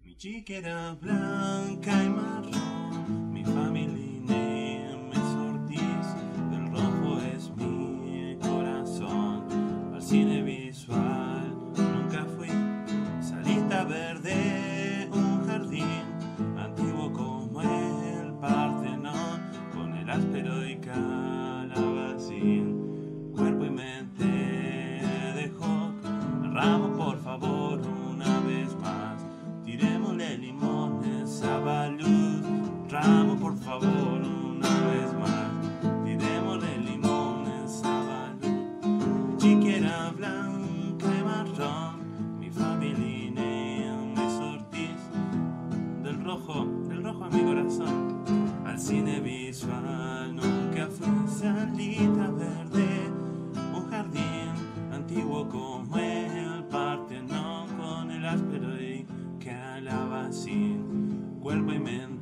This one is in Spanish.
Mi chiquera blanca y marrón, mi familia me sortís, del rojo es mi corazón. Al cine visual nunca fui, salita verde, un jardín antiguo como el Partenón, con el áspero y calabacín, cuerpo y mente dejó. Ramos, por favor, una vez más, tirémosle limones a Balud. Ramos, por favor, una vez más, tirémosle limones a Balud. Chiquera blanca y marrón, mi familia me sortís, del rojo a mi corazón. Al cine visual nunca fui, salita verde, un jardín antiguo como el Partenón, con el áspero y calabacín, cuerpo y mente